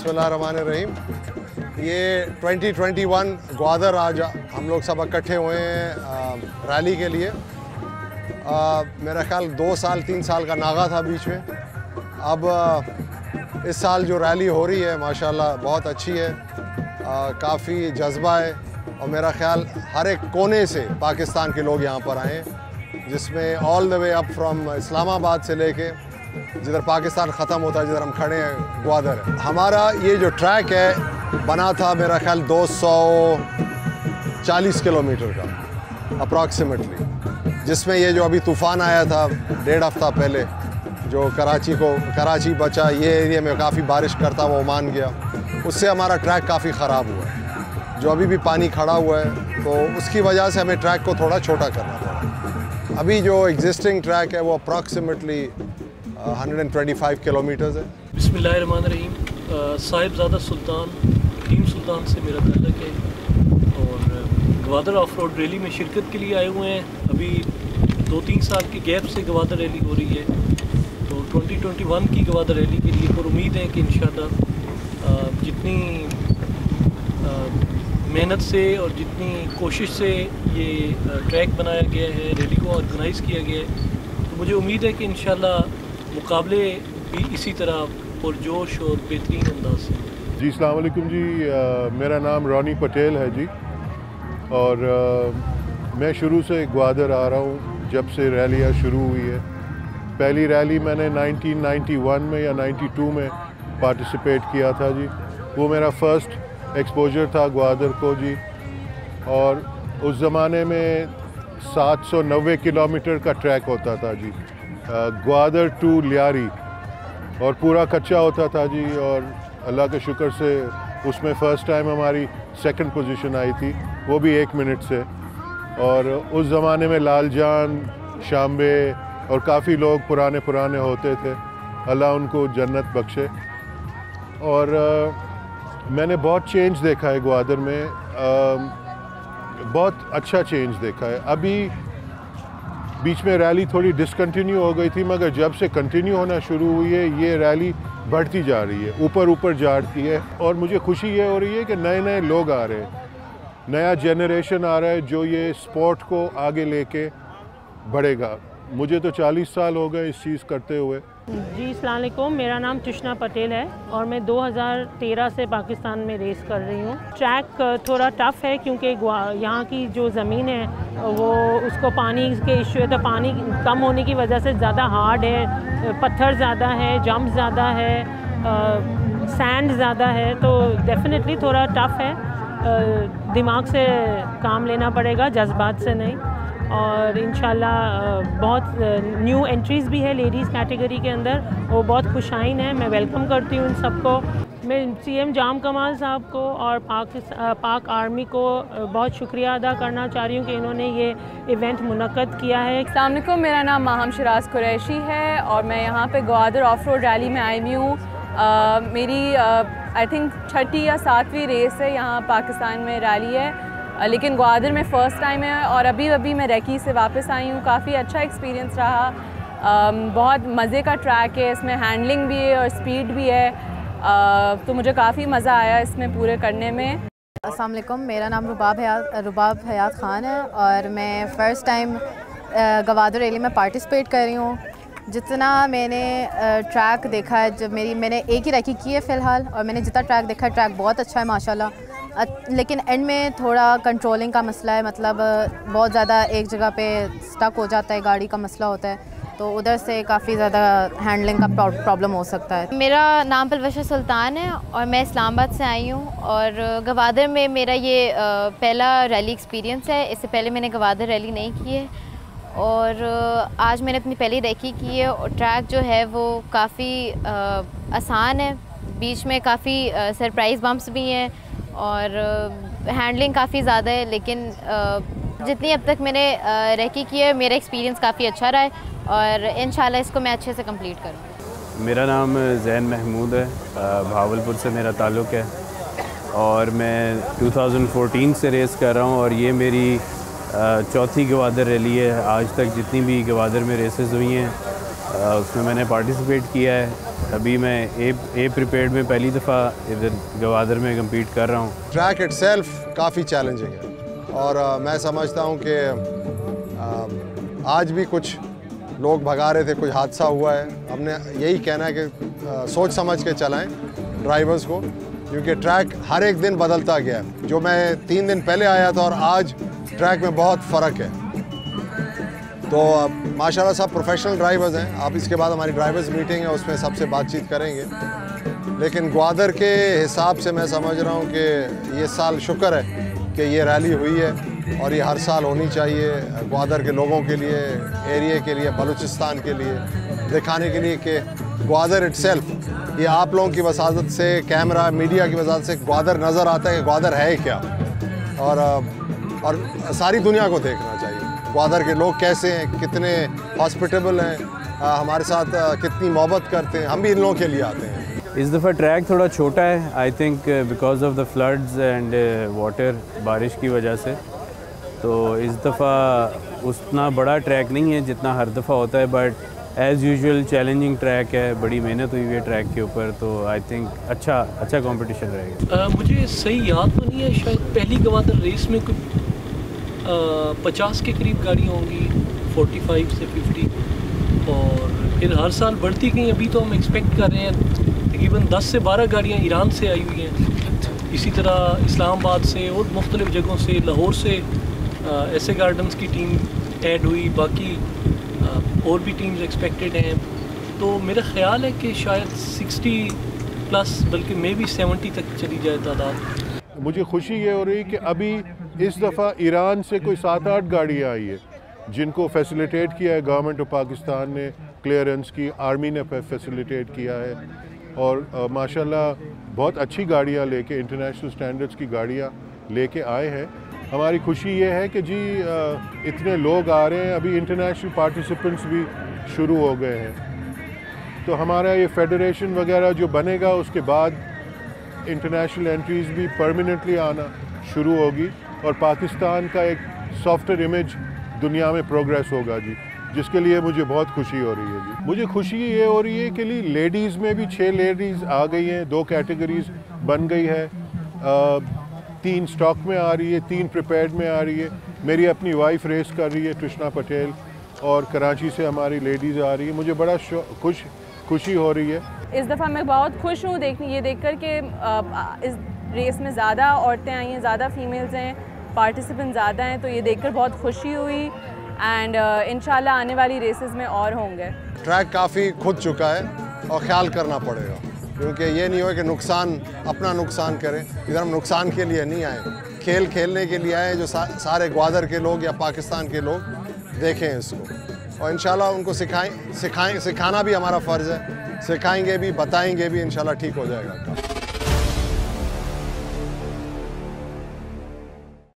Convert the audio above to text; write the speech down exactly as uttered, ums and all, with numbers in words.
बिस्मिल्लाहिर्रहमानिर्रहीम। ये twenty twenty one Gwadar आज हम लोग सब इकट्ठे हुए हैं रैली के लिए। आ, मेरा ख्याल दो साल तीन साल का नागा था बीच में। अब आ, इस साल जो रैली हो रही है माशाल्लाह बहुत अच्छी है, काफ़ी जज्बा है और मेरा ख्याल हर एक कोने से पाकिस्तान के लोग यहाँ पर आए हैं, जिसमें all the way up from Islamabad से लेके जिधर पाकिस्तान ख़त्म होता है, जिधर हम खड़े हैं ग्वादर है। हमारा ये जो ट्रैक है बना था मेरा ख्याल दो सौ चालीस किलोमीटर का अप्रॉक्सीमेटली, जिसमें ये जो अभी तूफ़ान आया था डेढ़ हफ्ता पहले, जो कराची को कराची बचा, ये एरिया में काफ़ी बारिश करता हुआ ओमान गया, उससे हमारा ट्रैक काफ़ी ख़राब हुआ है। जो अभी भी पानी खड़ा हुआ है तो उसकी वजह से हमें ट्रैक को थोड़ा छोटा करना पड़ा। अभी जो एग्जिस्टिंग ट्रैक है वो approximately one hundred twenty five kilometers है। बिस्मिल्लाहिर्रहमानिर्रहीम। साहिबजादा सुल्तान टीम सुल्तान से मेरा ताल्लुक़ है और गवादर ऑफ रोड रैली में शिरकत के लिए आए हुए हैं। अभी दो तीन साल के गैप से गवादर रैली हो रही है, तो ट्वेंटी ट्वेंटी वन की गवादर रैली के लिए पर उम्मीद है कि इंशाअल्लाह जितनी मेहनत से और जितनी कोशिश से ये ट्रैक बनाया गया है, रैली को ऑर्गेनाइज़ किया गया है, तो मुझे उम्मीद है कि इंशाअल्लाह मुकाबले भी इसी तरह पुरजोश और बेहतरीन अंदाज से। जी अस्सलाम वालेकुम जी, आ, मेरा नाम रॉनी पटेल है जी, और आ, मैं शुरू से ग्वादर आ रहा हूँ जब से रैलियाँ शुरू हुई है। पहली रैली मैंने नाइनटीन नाइंटी वन में या नाइंटी टू में पार्टिसिपेट किया था जी, वो मेरा फ़र्स्ट एक्सपोजर था ग्वादर को जी। और उस ज़माने में सात सौ नब्बे किलोमीटर का ट्रैक होता था जी, ग्वादर टू लियारी, और पूरा कच्चा होता था जी। और अल्लाह के शुक्र से उसमें फ़र्स्ट टाइम हमारी सेकंड पोजीशन आई थी, वो भी एक मिनट से। और उस ज़माने में लालजान, शाम्बे और काफ़ी लोग पुराने पुराने होते थे, अल्लाह उनको जन्नत बख्शे। और आ, मैंने बहुत चेंज देखा है ग्वादर में, आ, बहुत अच्छा चेंज देखा है। अभी बीच में रैली थोड़ी डिसकंटिन्यू हो गई थी, मगर जब से कंटिन्यू होना शुरू हुई है ये रैली बढ़ती जा रही है, ऊपर ऊपर जा रही है। और मुझे खुशी ये हो रही है कि नए नए लोग आ रहे हैं, नया जनरेशन आ रहा है जो ये स्पोर्ट को आगे लेके बढ़ेगा। मुझे तो चालीस साल हो गए इस चीज़ करते हुए। जी अस्सलाम वालेकुम, मेरा नाम तुष्ना पटेल है और मैं दो हज़ार तेरह से पाकिस्तान में रेस कर रही हूँ। ट्रैक थोड़ा टफ़ है क्योंकि यहाँ की जो ज़मीन है वो उसको पानी के इश्यू है, तो पानी कम होने की वजह से ज़्यादा हार्ड है, पत्थर ज़्यादा है, जंप ज़्यादा है, सैंड ज़्यादा है, तो डेफिनेटली थोड़ा टफ़ है। आ, दिमाग से काम लेना पड़ेगा, जज्बात से नहीं। और इंशाल्लाह बहुत न्यू एंट्रीज़ भी है लेडीज़ कैटेगरी के अंदर, वो बहुत खुशाइन है। मैं वेलकम करती हूँ उन सबको। मैं सीएम जाम कमाल साहब को और पाक पाक आर्मी को बहुत शुक्रिया अदा करना चाह रही हूँ कि इन्होंने ये इवेंट मुनक्कद किया है। अस्सलाम वालेकुम, मेरा नाम माहम शिराज कुरैशी है और मैं यहाँ पे ग्वादर ऑफ रोड रैली में आई हुई हूँ। मेरी आई थिंक छठी या सातवीं रेस है यहाँ पाकिस्तान में रैली है, लेकिन ग्वादर में फ़र्स्ट टाइम है। और अभी अभी मैं रैकी से वापस आई हूँ, काफ़ी अच्छा एक्सपीरियंस रहा। बहुत मज़े का ट्रैक है, इसमें हैंडलिंग भी है और स्पीड भी है, तो मुझे काफ़ी मज़ा आया इसमें पूरे करने में। अस्सलाम वालेकुम, मेरा नाम रुबाब हयात रुबाब हयात ख़ान है और मैं फ़र्स्ट टाइम ग्वादर रैली में पार्टिसिपेट कर रही हूँ। जितना मैंने ट्रैक देखा है, जब मेरी मैंने एक ही रैकी की है फ़िलहाल, और मैंने जितना ट्रैक देखा है ट्रैक बहुत अच्छा है माशाल्लाह। लेकिन एंड में थोड़ा कंट्रोलिंग का मसला है, मतलब बहुत ज़्यादा एक जगह पे स्टक हो जाता है, गाड़ी का मसला होता है, तो उधर से काफ़ी ज़्यादा हैंडलिंग का प्रॉब्लम हो सकता है। मेरा नाम पलवशा सुल्तान है और मैं इस्लामाबाद से आई हूँ और गवादर में मेरा ये पहला रैली एक्सपीरियंस है। इससे पहले मैंने गवादर रैली नहीं की है और आज मैंने अपनी पहली रैकी की है। और ट्रैक जो है वो काफ़ी आसान है, बीच में काफ़ी सरप्राइज़ बम्प्स भी हैं और हैंडलिंग काफ़ी ज़्यादा है, लेकिन जितनी अब तक मैंने रैकी की है मेरा एक्सपीरियंस काफ़ी अच्छा रहा है और इंशाल्लाह इसको मैं अच्छे से कंप्लीट करूँगी। मेरा नाम ज़ैन महमूद है, भावलपुर से मेरा ताल्लुक़ है और मैं दो हज़ार चौदह से रेस कर रहा हूँ और ये मेरी चौथी गवादर रैली है। आज तक जितनी भी गवादर में रेसेस हुई हैं उसमें मैंने पार्टिसिपेट किया है। अभी मैं ए ए प्रिपेयर्ड में पहली दफ़ा इधर गवादर में कम्पीट कर रहा हूँ। ट्रैक इटसेल्फ काफ़ी चैलेंजिंग है और आ, मैं समझता हूँ कि आज भी कुछ लोग भगा रहे थे, कुछ हादसा हुआ है। हमने यही कहना है कि आ, सोच समझ के चलाएं ड्राइवर्स को, क्योंकि ट्रैक हर एक दिन बदलता गया है। जो मैं तीन दिन पहले आया था और आज ट्रैक में बहुत फ़र्क है। तो माशाल्लाह सब प्रोफेशनल ड्राइवर्स हैं। आप इसके बाद हमारी ड्राइवर्स मीटिंग है, उसमें सबसे बातचीत करेंगे। लेकिन ग्वादर के हिसाब से मैं समझ रहा हूँ कि ये साल शुक्र है कि ये रैली हुई है और ये हर साल होनी चाहिए ग्वादर के लोगों के लिए, एरिया के लिए, बलूचिस्तान के लिए, दिखाने के लिए कि ग्वादर इटसेल्फ, ये आप लोगों की वसादत से, कैमरा मीडिया की वसादत से ग्वादर नज़र आता है कि ग्वादर है क्या, और और सारी दुनिया को देखना चाहिए ग्वादर के लोग कैसे हैं, कितने हॉस्पिटेबल हैं, हमारे साथ कितनी मोहब्बत करते हैं। हम भी इन लोगों के लिए आते हैं। इस दफ़ा ट्रैक थोड़ा छोटा है, I think because of the floods and water, बारिश की वजह से। तो इस दफ़ा उतना बड़ा ट्रैक नहीं है जितना हर दफ़ा होता है, but as usual challenging track है, बड़ी मेहनत हुई है ट्रैक के ऊपर। तो आई थिंक अच्छा अच्छा कंपटीशन रहेगा। मुझे सही याद तो नहीं है, शायद पहली गवादर रेस में कोई पचास के करीब गाड़ियाँ होंगी, पैंतालीस से पचास, और फिर हर साल बढ़ती गई। अभी तो हम एक्सपेक्ट कर रहे हैं तकरीबन दस से बारह गाड़ियाँ ईरान से आई हुई हैं, इसी तरह इस्लामाबाद से और मुख्तलिफ़ जगहों से, लाहौर से ऐसे गार्डन्स की टीम ऐड हुई, बाकी आ, और भी टीम्स एक्सपेक्टेड हैं। तो मेरा ख़्याल है कि शायद साठ प्लस, बल्कि मे भी सत्तर तक चली जाए तादाद। मुझे खुशी ये हो रही कि अभी इस दफ़ा ईरान से कोई सात आठ गाड़ियाँ आई है जिनको फैसिलिटेट किया है गवर्नमेंट ऑफ पाकिस्तान ने, क्लियरेंस की, आर्मी ने फैसिलिटेट किया है, और आ, माशाल्लाह बहुत अच्छी गाड़ियाँ लेके, इंटरनेशनल स्टैंडर्ड्स की गाड़ियाँ लेके आए हैं। हमारी खुशी ये है कि जी आ, इतने लोग आ रहे हैं, अभी इंटरनेशनल पार्टिसिपेंट्स भी शुरू हो गए हैं। तो हमारा ये फेडरेशन वगैरह जो बनेगा उसके बाद इंटरनेशनल एंट्रीज़ भी परमानेंटली आना शुरू होगी और पाकिस्तान का एक सॉफ्टवेयर इमेज दुनिया में प्रोग्रेस होगा जी, जिसके लिए मुझे बहुत खुशी हो रही है जी। मुझे खुशी ये हो रही है कि लेडीज़ में भी छः लेडीज़ आ गई हैं, दो कैटेगरीज बन गई है, आ, तीन स्टॉक में आ रही है, तीन प्रिपेयर्ड में आ रही है। मेरी अपनी वाइफ रेस कर रही है, कृष्णा पटेल, और कराची से हमारी लेडीज़ आ रही है। मुझे बड़ा खुश खुशी हो रही है। इस दफ़ा मैं बहुत खुश हूँ देख ये देख कर कि इस रेस में ज़्यादा औरतें आई हैं, ज़्यादा फीमेल्स हैं, पार्टिसिपेंट ज़्यादा हैं, तो ये देखकर बहुत खुशी हुई। एंड uh, इंशाल्लाह आने वाली रेसेस में और होंगे। ट्रैक काफ़ी खुद चुका है और ख्याल करना पड़ेगा, क्योंकि ये नहीं हो कि नुकसान अपना नुकसान करें। इधर हम नुकसान के लिए नहीं आए, खेल खेलने के लिए आए, जो सा, सारे ग्वादर के लोग या पाकिस्तान के लोग देखें इसको, और इंशाल्लाह उनको सिखाएं सिखाएं सिखाना भी हमारा फ़र्ज़ है, सिखाएंगे भी, बताएंगे भी, इंशाल्लाह ठीक हो जाएगा।